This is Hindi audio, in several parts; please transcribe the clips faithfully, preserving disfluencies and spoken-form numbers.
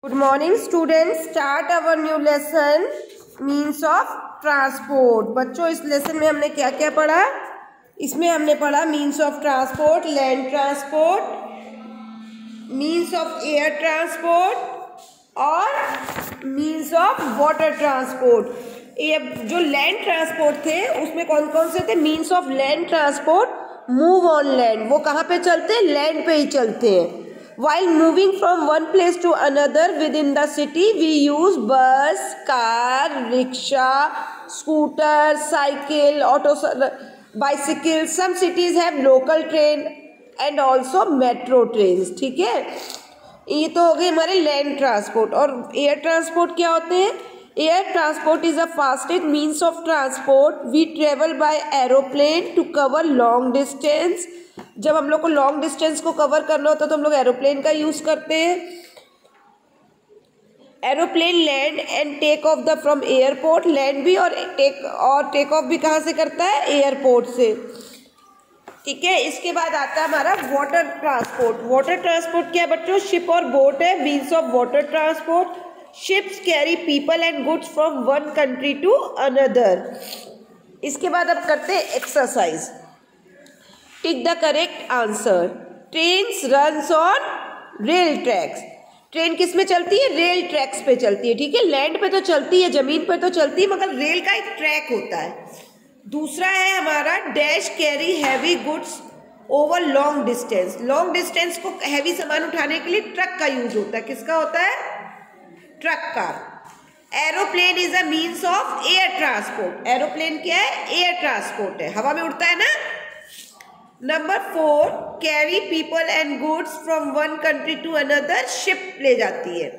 Good morning students. Start our new lesson means of transport. बच्चों इस लेसन में हमने क्या क्या पढ़ा? इसमें हमने पढ़ा means of transport, land transport, means of air transport और मीन्स ऑफ वाटर ट्रांसपोर्ट। ये जो लैंड ट्रांसपोर्ट थे उसमें कौन कौन से थे? Means of land transport move on land, वो कहाँ पे चलते हैं? लैंड पे ही चलते हैं। While moving from one place to another within the city, we use bus, car, rickshaw, scooter, cycle, auto, bicycle. Some cities have local train and also metro trains. ठीक है, ये तो हो गए हमारे लैंड ट्रांसपोर्ट। और एयर ट्रांसपोर्ट क्या होते हैं? Air transport is a fastest means of transport. We travel by aeroplane to cover long distance. जब हम लोग को लॉन्ग डिस्टेंस को कवर करना होता है तो हम लोग एरोप्लेन का यूज करते हैं। Aeroplane land and take off the from airport, land भी और टेक और टेक ऑफ भी कहाँ से करता है? एयरपोर्ट से। ठीक है, इसके बाद आता है हमारा वाटर ट्रांसपोर्ट। वाटर ट्रांसपोर्ट क्या है बच्चों? शिप और बोट है means of water transport. Ships carry people and goods from one country to another. इसके बाद अब करते हैं exercise. Tick the correct answer. Trains runs on rail tracks. Train किस में चलती है? रेल ट्रैक्स पे चलती है। ठीक है, लैंड पे तो चलती है, जमीन पे तो चलती है, मगर रेल का एक ट्रैक होता है। दूसरा है हमारा dash carry heavy goods over long distance. Long distance को हैवी सामान उठाने के लिए ट्रक का यूज होता है। किसका होता है? ट्रक का। Aeroplane is a means of air transport. Aeroplane क्या है? एयर ट्रांसपोर्ट है, हवा में उड़ता है ना। Number four, carry people and goods from one country to another. Ship ले जाती है,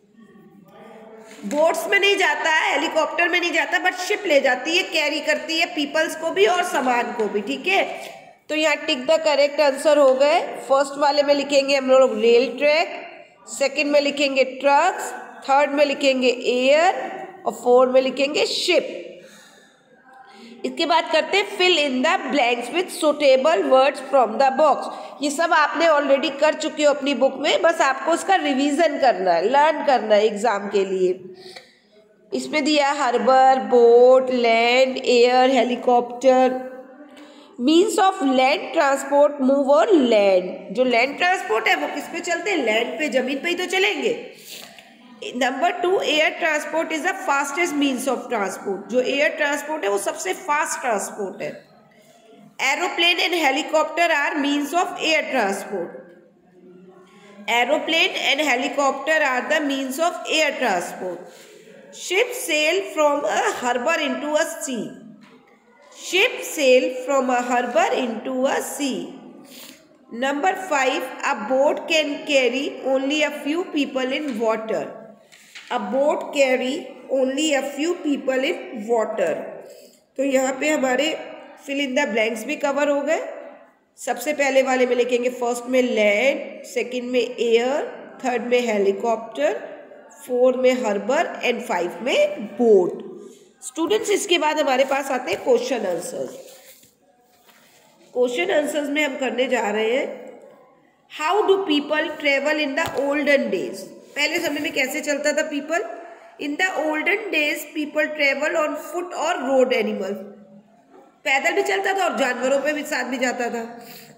बोट्स में नहीं जाता है, हेलीकॉप्टर में नहीं जाता, बट शिप ले जाती है, कैरी करती है पीपल्स को भी और सामान को भी। ठीक है, तो यहाँ टिक द करेक्ट आंसर हो गए। फर्स्ट वाले में लिखेंगे हम लोग रेल ट्रैक, सेकंड में लिखेंगे ट्रक्स, थर्ड में लिखेंगे एयर और फोर्थ में लिखेंगे शिप। इसके बाद करते हैं fill in the blanks with suitable words from the box. ये सब आपने ऑलरेडी कर चुके हो अपनी बुक में, बस आपको उसका रिवीजन करना है, लर्न करना है एग्जाम के लिए। इसमें दिया harbour, boat, land, air, helicopter. Means of land transport move on land. जो लैंड ट्रांसपोर्ट है वो किस पे चलते हैं? लैंड पे, जमीन पे ही तो चलेंगे। Number two, air transport is the fastest means of transport. जो एयर ट्रांसपोर्ट है वो सबसे फास्ट ट्रांसपोर्ट है। Aeroplane and helicopter are means of air transport. Aeroplane and helicopter are the means of air transport. Ship sail from a harbour into a sea. Ship sail from a harbour into a sea. Number five, a boat can carry only a few people in water. A boat carry only a few people in water. तो यहाँ पे हमारे fill in the blanks भी कवर हो गए। सबसे पहले वाले में लिखेंगे फर्स्ट में लैंड, सेकंड में एयर, थर्ड में हेलीकॉप्टर, फोर्थ में हार्बर एंड फाइव में बोट। स्टूडेंट्स, इसके बाद हमारे पास आते हैं क्वेश्चन आंसर्स। क्वेश्चन आंसर्स में हम करने जा रहे हैं how do people travel in the olden days. पहले समय में कैसे चलता था people? In the olden days people travel on foot और रोड एनिमल। पैदल भी चलता था और जानवरों पे भी साथ भी जाता था।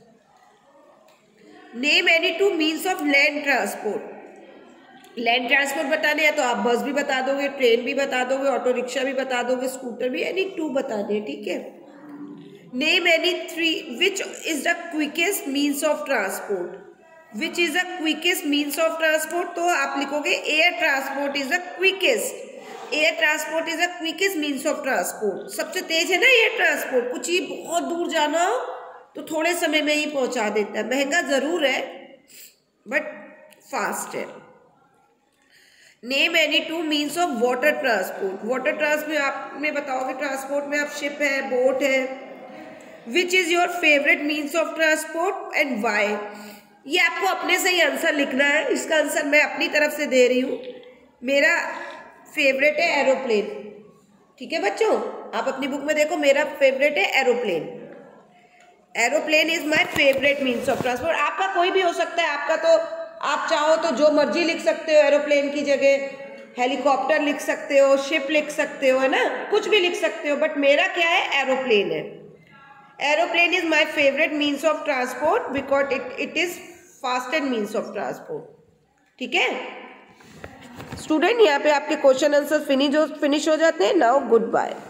Name any two means of land transport. Land transport बताने हैं तो आप बस भी बता दोगे, ट्रेन भी बता दोगे, ऑटो रिक्शा भी बता दोगे, स्कूटर भी, एनी टू बताने हैं। ठीक है, name any three which is the quickest means of transport. Which is the quickest means of transport, तो आप लिखोगे air transport is the quickest. Air transport is the quickest means of transport. सबसे तेज है ना एयर ट्रांसपोर्ट। कुछ ही बहुत दूर जाना हो तो थोड़े समय में ही पहुंचा देता है। महंगा जरूर है बट फास्ट है। Name any two means of water transport. Water transport आप में बताओगे ट्रांसपोर्ट में आप शिप है, बोट है। Which is your favourite means of transport and why. ये आपको अपने से ही आंसर लिखना है। इसका आंसर मैं अपनी तरफ से दे रही हूँ। मेरा फेवरेट है एरोप्लेन। ठीक है बच्चों, आप अपनी बुक में देखो, मेरा फेवरेट है aeroplane. Aeroplane is my favourite means of transport. आपका कोई भी हो सकता है, आपका तो आप चाहो तो जो मर्जी लिख सकते हो, एरोप्लेन की जगह हेलीकॉप्टर लिख सकते हो, शिप लिख सकते हो, है ना, कुछ भी लिख सकते हो, बट मेरा क्या है, एरोप्लेन है। Aeroplane is my favourite means of transport because it it is fastest means of transport. ठीक है स्टूडेंट, यहाँ पे आपके क्वेश्चन आंसर फिनिश हो फिनिश हो जाते हैं। Now good bye.